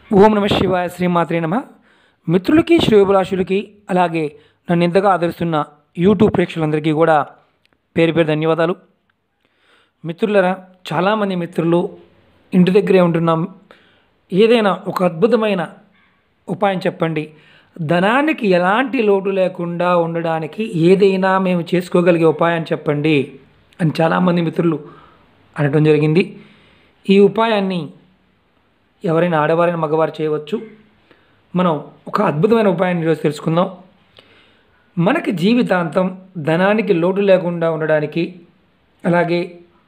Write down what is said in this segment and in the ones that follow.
ఓం నమ శివాయ శ్రీమాత్రే నమ. మిత్రులకి శ్రేయోభిలాషులకి అలాగే నన్ను ఇంతగా ఆదరిస్తున్న యూట్యూబ్ ప్రేక్షకులందరికీ కూడా పేరు పేరు ధన్యవాదాలు. మిత్రులరా, చాలామంది మిత్రులు ఇంటి దగ్గరే ఉంటున్నాం, ఏదైనా ఒక అద్భుతమైన ఉపాయం చెప్పండి, ధనానికి ఎలాంటి లోటు లేకుండా ఉండడానికి ఏదైనా మేము చేసుకోగలిగే ఉపాయం చెప్పండి అని చాలామంది మిత్రులు అనడం జరిగింది. ఈ ఉపాయాన్ని ఎవరైనా ఆడవారైనా మగవారు చేయవచ్చు. మనం ఒక అద్భుతమైన ఉపాయాన్ని ఈరోజు తెలుసుకుందాం. మనకి జీవితాంతం ధనానికి లోటు లేకుండా ఉండడానికి, అలాగే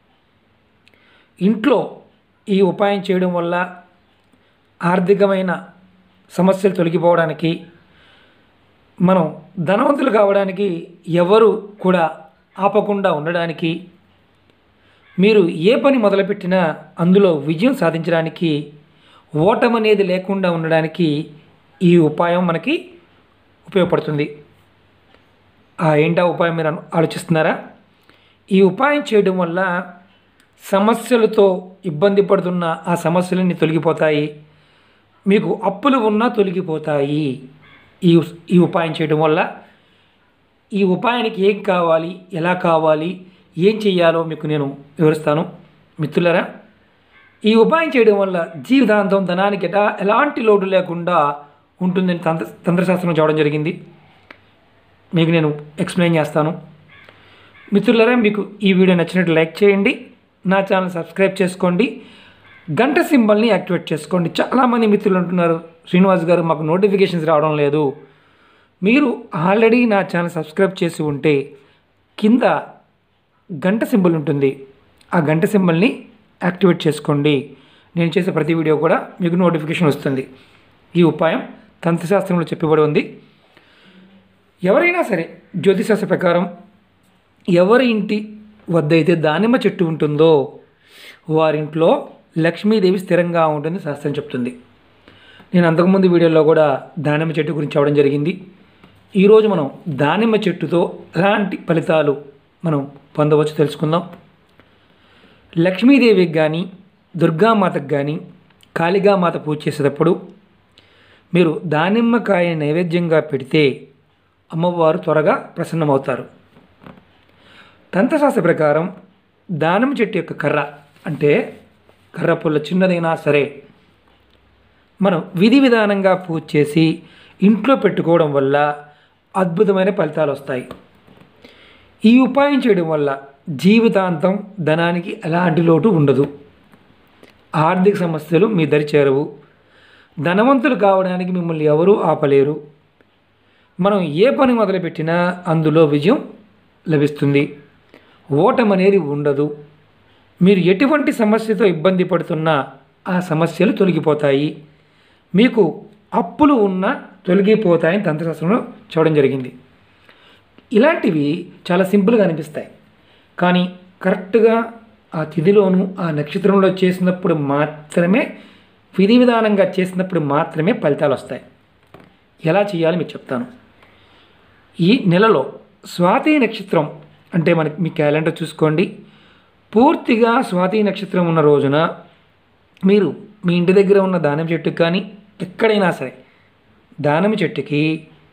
ఇంట్లో ఈ ఉపాయం చేయడం వల్ల ఆర్థికమైన సమస్యలు తొలగిపోవడానికి, మనం ధనవంతులు కావడానికి ఎవరు కూడా ఆపకుండా ఉండడానికి, మీరు ఏ పని మొదలుపెట్టినా అందులో విజయం సాధించడానికి, ఓటమి అనేది లేకుండా ఉండడానికి ఈ ఉపాయం మనకి ఉపయోగపడుతుంది. ఏంటా ఉపాయం మీరు ఆలోచిస్తున్నారా? ఈ ఉపాయం చేయడం వల్ల సమస్యలతో ఇబ్బంది పడుతున్న ఆ సమస్యలన్నీ తొలగిపోతాయి, మీకు అప్పులు ఉన్నా తొలగిపోతాయి. ఈ ఉపాయం చేయడం వల్ల ఈ ఉపాయానికి ఏం కావాలి, ఎలా కావాలి, ఏం చేయాలో మీకు నేను వివరిస్తాను. మిత్రులారా, ఈ ఉపాయం చేయడం వల్ల జీవితాంతం ధనానికి ఎలాంటి లోటు లేకుండా ఉంటుందని తంత్రశాస్త్రం చెప్పడం జరిగింది. మీకు నేను ఎక్స్ప్లెయిన్ చేస్తాను. మిత్రులారా, మీకు ఈ వీడియో నచ్చినట్టు లైక్ చేయండి, నా ఛానల్ సబ్స్క్రైబ్ చేసుకోండి, గంట సింబల్ని యాక్టివేట్ చేసుకోండి. చాలామంది మిత్రులు అంటున్నారు, శ్రీనివాస్ గారు మాకు నోటిఫికేషన్స్ రావడం లేదు. మీరు ఆల్రెడీ నా ఛానల్ సబ్స్క్రైబ్ చేసి ఉంటే కింద గంట సింబల్ ఉంటుంది, ఆ గంట సింబల్ని యాక్టివేట్ చేసుకోండి. నేను చేసే ప్రతి వీడియో కూడా మీకు నోటిఫికేషన్ వస్తుంది. ఈ ఉపాయం తంత్రశాస్త్రంలో చెప్పబడి ఉంది. ఎవరైనా సరే జ్యోతిశాస్త్ర ప్రకారం ఎవరి ఇంటి వద్ద అయితే దానిమ్మ చెట్టు ఉంటుందో వారింట్లో లక్ష్మీదేవి స్థిరంగా ఉంటుంది శాస్త్రం చెప్తుంది. నేను అంతకుముందు వీడియోలో కూడా దానిమ్మ చెట్టు గురించి చెప్పడం జరిగింది. ఈరోజు మనం దానిమ్మ చెట్టుతో ఎలాంటి ఫలితాలు మనం పొందవచ్చు తెలుసుకుందాం. లక్ష్మీదేవికి కానీ, దుర్గామాతకు కానీ, కాళికామాత పూజ చేసేటప్పుడు మీరు దానిమ్మకాయ నైవేద్యంగా పెడితే అమ్మవారు త్వరగా ప్రసన్నమవుతారు. తంత్రశాస్త్ర ప్రకారం దానిమ్మ చెట్టు యొక్క కర్ర, అంటే కర్ర పుల్ల చిన్నదైనా సరే, మనం విధి విధానంగా పూజ చేసి ఇంట్లో పెట్టుకోవడం వల్ల అద్భుతమైన ఫలితాలు వస్తాయి. ఈ ఉపాయం చేయడం వల్ల జీవితాంతం ధనానికి ఎలాంటి లోటు ఉండదు, ఆర్థిక సమస్యలు మీ దరి చేరవు, ధనవంతులు కావడానికి మిమ్మల్ని ఎవరూ ఆపలేరు. మనం ఏ పని మొదలుపెట్టినా అందులో విజయం లభిస్తుంది, ఓటమి అనేది ఉండదు. మీరు ఎటువంటి సమస్యతో ఇబ్బంది పడుతున్నా ఆ సమస్యలు తొలగిపోతాయి, మీకు అప్పులు ఉన్నా తొలగిపోతాయని తంత్రశాస్త్రంలో చెప్పడం జరిగింది. ఇలాంటివి చాలా సింపుల్గా అనిపిస్తాయి, కానీ కరెక్ట్గా ఆ తిథిలోను ఆ నక్షత్రంలో చేసినప్పుడు మాత్రమే, విధి విధానంగా చేసినప్పుడు మాత్రమే ఫలితాలు వస్తాయి. ఎలా చేయాలో మీకు చెప్తాను. ఈ నెలలో స్వాతి నక్షత్రం, అంటే మీ క్యాలెండర్ చూసుకోండి, పూర్తిగా స్వాతి నక్షత్రం ఉన్న రోజున మీరు మీ ఇంటి దగ్గర ఉన్న దానిమ్మ చెట్టుకి కానీ ఎక్కడైనా సరే దానిమ్మ చెట్టుకి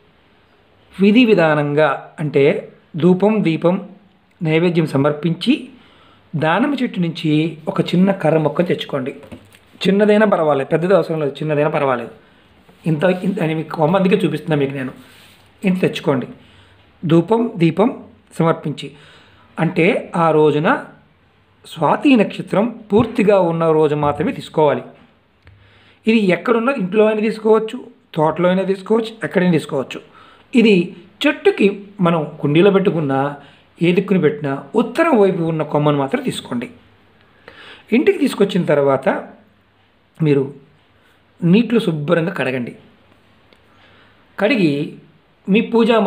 విధి విధానంగా, అంటే ధూపం దీపం నైవేద్యం సమర్పించి దానిమ్మ చెట్టు నుంచి ఒక చిన్న కర్ర మొక్క తెచ్చుకోండి. చిన్నదైనా పర్వాలేదు, పెద్దది అవసరం లేదు, చిన్నదైనా పర్వాలేదు. ఇంత అని మీకు కొంతమందికి చూపిస్తున్నా మీకు నేను. ఇంత తెచ్చుకోండి, ధూపం దీపం సమర్పించి. అంటే ఆ రోజున స్వాతి నక్షత్రం పూర్తిగా ఉన్న రోజు మాత్రమే తీసుకోవాలి. ఇది ఎక్కడున్నా, ఇంట్లో అయినా తీసుకోవచ్చు, తోటలో అయినా తీసుకోవచ్చు, ఎక్కడైనా తీసుకోవచ్చు. ఇది చెట్టుకి మనం కుండీలో పెట్టుకున్నా, ఏ దిక్కుని పెట్టినా ఉత్తరం వైపు ఉన్న కొమ్మను మాత్రం తీసుకోండి. ఇంటికి తీసుకొచ్చిన తర్వాత మీరు నీటిలో శుభ్రంగా కడగండి. కడిగి మీ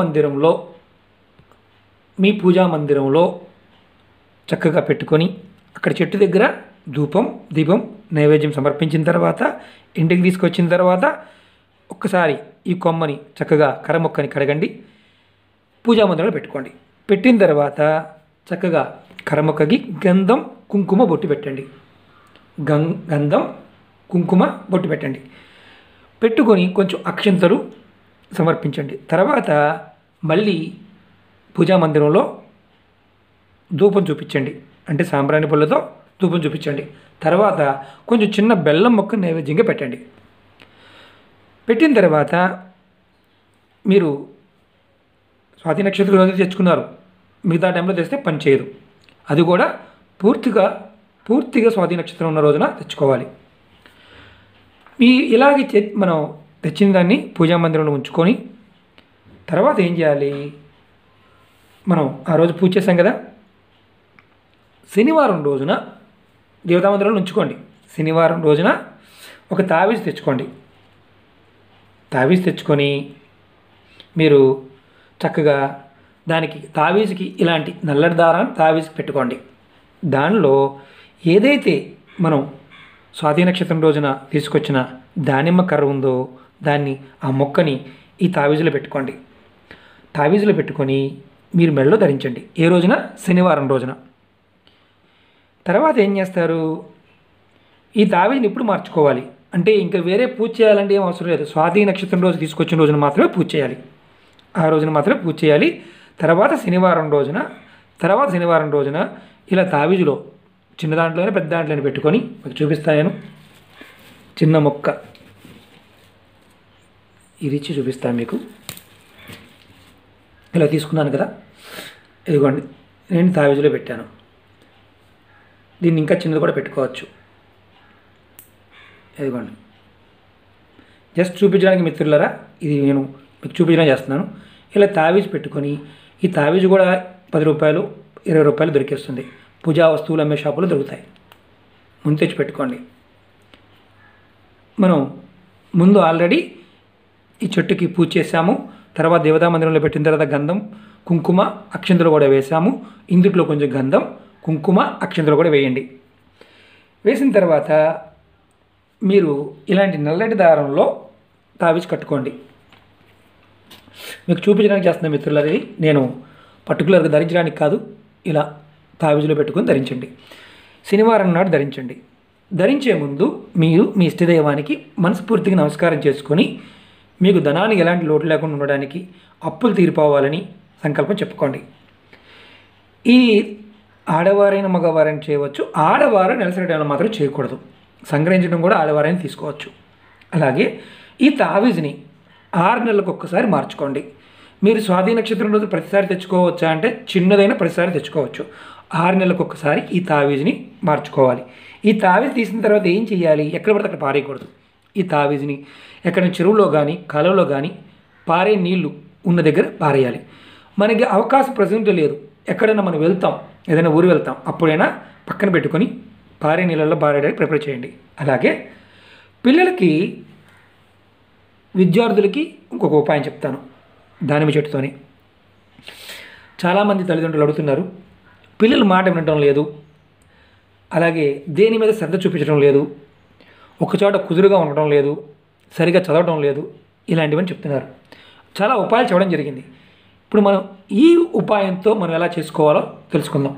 పూజా మందిరంలో చక్కగా పెట్టుకొని, అక్కడ చెట్టు దగ్గర ధూపం దీపం నైవేద్యం సమర్పించిన తర్వాత ఇంటికి తీసుకొచ్చిన తర్వాత ఒక్కసారి ఈ కొమ్మని చక్కగా కర్ర మొక్కని కడగండి, పూజా మందిరంలో పెట్టుకోండి. పెట్టిన తర్వాత చక్కగా కర్ర మొక్కకి గంధం కుంకుమ బొట్టు పెట్టండి. గంధం కుంకుమ బొట్టు పెట్టండి. పెట్టుకొని కొంచెం అక్షింతలు సమర్పించండి. తర్వాత మళ్ళీ పూజా మందిరంలో ధూపం చూపించండి, అంటే సాంబ్రాణి పుల్లతో ధూపం చూపించండి. తర్వాత కొంచెం చిన్న బెల్లం ముక్క నైవేద్యంగా పెట్టండి. పెట్టిన తర్వాత మీరు స్వాతి నక్షత్రం రోజు తెచ్చుకున్నారు, మిగతా టైంలో తెస్తే పని చేయదు. అది కూడా పూర్తిగా స్వాతి నక్షత్రం ఉన్న రోజున తెచ్చుకోవాలి. ఇలాగే మనం తెచ్చిన దాన్ని పూజా మందిరంలో ఉంచుకొని తర్వాత ఏం చేయాలి, మనం ఆ రోజు పూజ చేసాం కదా, శనివారం రోజున దేవతా మందిరంలో ఉంచుకోండి. శనివారం రోజున ఒక తావీజు తెచ్చుకోండి. తావీజు తెచ్చుకొని మీరు చక్కగా దానికి తావీజుకి ఇలాంటి నల్లటి దారాన్ని తావీజుకి పెట్టుకోండి. దానిలో ఏదైతే మనం స్వాతి నక్షత్రం రోజున తీసుకొచ్చిన దానిమ్మ కర్ర ఉందో దాన్ని, ఆ మొక్కని ఈ తావీజులో పెట్టుకోండి. తావీజులో పెట్టుకొని మీరు మెడలో ధరించండి. ఏ రోజున? శనివారం రోజున. తర్వాత ఏం చేస్తారు, ఈ తావీజుని ఇప్పుడు మార్చుకోవాలి. అంటే ఇంకా వేరే పూజ చేయాలంటే ఏం అవసరం లేదు. స్వాతి నక్షత్రం రోజు తీసుకొచ్చిన రోజున మాత్రమే పూజ చేయాలి. ఆ రోజున మాత్రమే పూజ చేయాలి. తర్వాత శనివారం రోజున ఇలా తావీజులో చిన్న దాంట్లోనే పెద్ద దాంట్లోనే పెట్టుకొని మీకు చూపిస్తాను. నేను చిన్న మొక్క ఇది ఇచ్చి చూపిస్తాను మీకు. ఇలా తీసుకున్నాను కదా, ఇదిగోండి నేను తావీజులో పెట్టాను. దీన్ని ఇంకా చిన్నది కూడా పెట్టుకోవచ్చు. ఇదిగోండి, జస్ట్ చూపించడానికి మిత్రులారా, ఇది నేను మీకు చూపించడం చేస్తున్నాను. ఇలా తావీజు పెట్టుకొని, ఈ తావీజు కూడా 10 రూపాయలు 20 రూపాయలు దొరికేస్తుంది. పూజా వస్తువులు అమ్మే షాపులో దొరుకుతాయి. ముందు తెచ్చి పెట్టుకోండి. మనం ముందు ఆల్రెడీ ఈ చెట్టుకి పూజ చేసాము. తర్వాత దేవతా మందిరంలో పెట్టిన తర్వాత గంధం, కుంకుమ, అక్షంతలు కూడా వేసాము. ఇందుట్లో కొంచెం గంధం, కుంకుమ, అక్షంతలు కూడా వేయండి. వేసిన తర్వాత మీరు ఇలాంటి నల్లటి దారంలో తావీజు కట్టుకోండి. మీకు చూపించడానికి చేస్తున్న మిత్రులది, నేను పర్టికులర్గా ధరించడానికి కాదు, ఇలా తావీజులో పెట్టుకొని ధరించండి. శనివారం నాడు ధరించండి. ధరించే ముందు మీరు మీ ఇష్టదైవానికి మనస్ఫూర్తిగా నమస్కారం చేసుకొని మీకు ధనానికి ఎలాంటి లోటు లేకుండా ఉండడానికి, అప్పులు తీరిపోవాలని సంకల్పం చెప్పుకోండి. ఈ ఆడవారైన మగవారైనా చేయవచ్చు. ఆడవారు నెలసరి టైంలో మాత్రం చేయకూడదు. సంగ్రహించడం కూడా ఆడవారైనా తీసుకోవచ్చు. అలాగే ఈ తావీజుని 6 నెలలకు ఒక్కసారి మార్చుకోండి. మీరు స్వాతి నక్షత్రం రోజు ప్రతిసారి తెచ్చుకోవచ్చా అంటే చిన్నదైనా ప్రతిసారి తెచ్చుకోవచ్చు. 6 నెలలకు ఒక్కసారి ఈ తావీజుని మార్చుకోవాలి. ఈ తావీజు తీసిన తర్వాత ఏం చేయాలి, ఎక్కడ పడితే అక్కడ పారేయకూడదు. ఈ తావీజుని ఎక్కడ చెరువులో కానీ కాలువలో కానీ పారే నీళ్లు ఉన్న దగ్గర పారేయాలి. మనకి అవకాశం ప్రజెంట్ లేదు, ఎక్కడైనా మనం వెళ్తాం, ఏదైనా ఊరు వెళ్తాం, అప్పుడైనా పక్కన పెట్టుకొని పారే నీళ్ళల్లో పారేయడానికి ప్రిపేర్ చేయండి. అలాగే పిల్లలకి, విద్యార్థులకి ఇంకొక ఉపాయం చెప్తాను. దానిమ్మ చెట్టుతోనే చాలామంది తల్లిదండ్రులు అడుగుతున్నారు, పిల్లలు మాట వినడం లేదు, అలాగే దేని మీద శ్రద్ధ చూపించడం లేదు, ఒకచోట కుదురుగా ఉండటం లేదు, సరిగా చదవడం లేదు, ఇలాంటివని చెప్తున్నారు. చాలా ఉపాయాలు చెప్పడం జరిగింది. ఇప్పుడు మనం ఈ ఉపాయంతో మనం ఎలా చేసుకోవాలో తెలుసుకుందాం.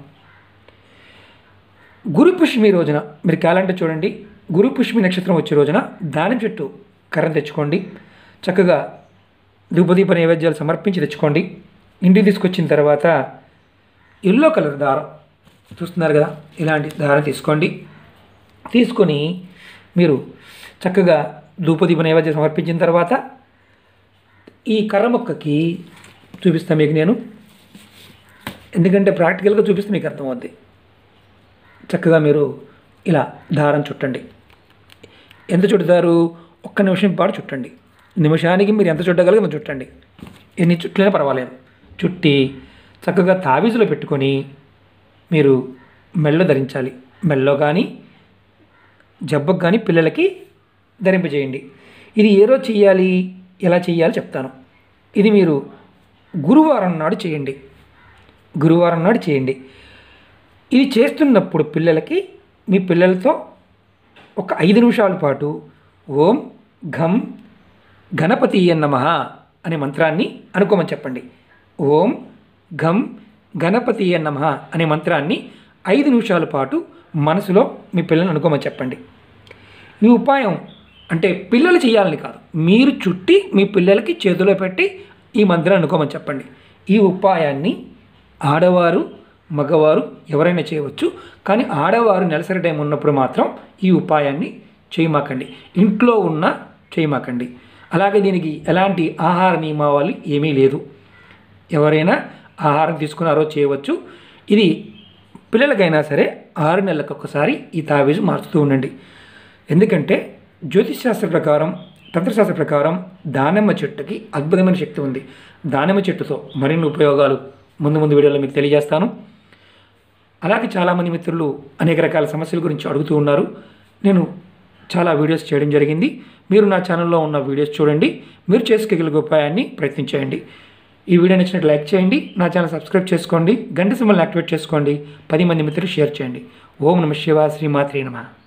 గురుపుష్మి రోజున మీరు క్యాలెండర్ చూడండి. గురుపుష్మి నక్షత్రం వచ్చే రోజున దానిమ్మ చెట్టు కర్రను తెచ్చుకోండి. చక్కగా ధూపదీప నైవేద్యాలు సమర్పించి తెచ్చుకోండి. ఇంటికి తీసుకొచ్చిన తర్వాత ఎల్లో కలర్ దారం చూస్తున్నారు కదా, ఇలాంటి దారం తీసుకోండి. తీసుకొని మీరు చక్కగా ధూపదీప నైవేద్యం సమర్పించిన తర్వాత ఈ కర్ర మొక్కకి చూపిస్తాను మీకు నేను, ఎందుకంటే ప్రాక్టికల్గా చూపిస్తే మీకు అర్థమవుద్ది. చక్కగా మీరు ఇలా దారం చుట్టండి. ఎంత చుడతారు? 1 నిమిషం పాటు చుట్టండి. నిమిషానికి మీరు ఎంత చుట్టగలిగితే అంత చుట్టండి. ఎన్ని చుట్లైనా పర్వాలేదు. చుట్టి చక్కగా తావీజులో పెట్టుకొని మీరు మెడలో ధరించాలి. మెడలో కానీ జబ్బకు కానీ పిల్లలకి ధరింపజేయండి. ఇది ఏ రోజు చేయాలి, ఎలా చేయాలో చెప్తాను. ఇది మీరు గురువారం నాడు చేయండి. గురువారం నాడు చేయండి. ఇది చేస్తున్నప్పుడు పిల్లలకి, మీ పిల్లలతో ఒక 5 నిమిషాల పాటు ఓం ఘం గణపతియ నమః అనే మంత్రాన్ని అనుకోమని చెప్పండి. ఓం ఘం గణపతియ నమః అనే మంత్రాన్ని 5 నిమిషాల పాటు మనసులో మీ పిల్లల్ని అనుకోమని చెప్పండి. ఈ ఉపాయం అంటే పిల్లలు చేయాలని కాదు, మీరు చుట్టి మీ పిల్లలకి చేతిలో పెట్టి ఈ మంత్రాన్ని అనుకోమని చెప్పండి. ఈ ఉపాయాన్ని ఆడవారు మగవారు ఎవరైనా చేయవచ్చు. కానీ ఆడవారు నెలసరి టైం ఉన్నప్పుడు మాత్రం ఈ ఉపాయాన్ని చేయమాకండి, ఇంట్లో ఉన్న చేయమాకండి. అలాగే దీనికి ఎలాంటి ఆహార నియమావళి ఏమీ లేదు, ఎవరైనా ఆహారం తీసుకున్నారో చేయవచ్చు. ఇది పిల్లలకైనా సరే 6 నెలలకు ఒకసారి ఈ తావీజు మార్చుతూ ఉండండి. ఎందుకంటే జ్యోతిషశాస్త్ర ప్రకారం, తంత్రశాస్త్ర ప్రకారం దానిమ్మ చెట్టుకి అద్భుతమైన శక్తి ఉంది. దానిమ్మ చెట్టుతో మరిన్ని ఉపయోగాలు ముందు వీడియోలో మీకు తెలియజేస్తాను. అలాగే చాలామంది మిత్రులు అనేక రకాల సమస్యల గురించి అడుగుతూ ఉన్నారు. నేను చాలా వీడియోస్ చేయడం జరిగింది. మీరు నా ఛానల్లో ఉన్న వీడియోస్ చూడండి, మీరు చేసుకోగలిగే ఉపాయాన్ని ప్రయత్నించేయండి. ఈ వీడియో నచ్చినట్టు లైక్ చేయండి, నా ఛానల్ సబ్స్క్రైబ్ చేసుకోండి, గంట సింబల్ని యాక్టివేట్ చేసుకోండి, 10 మంది మిత్రులు షేర్ చేయండి. ఓం నమః శివాయ, శ్రీమాత్రే నమః.